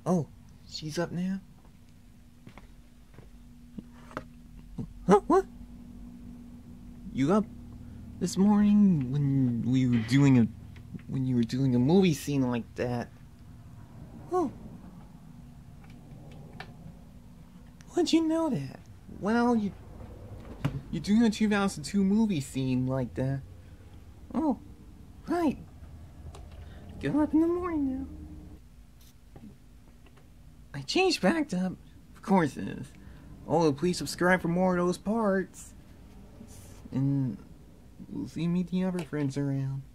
Oh, she's up now? Huh? What? You up this morning when we were doing a when you were doing a movie scene like that? Oh. How'd you know that? Well, you're doing a 2002 movie scene like that. Oh, right. Get up in the morning now. I changed back up. Of course it is. Oh, please subscribe for more of those parts. And we'll see me the other friends around.